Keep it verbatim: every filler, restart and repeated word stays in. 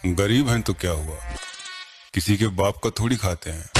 गरीब हैं तो क्या हुआ, किसी के बाप का थोड़ी खाते हैं।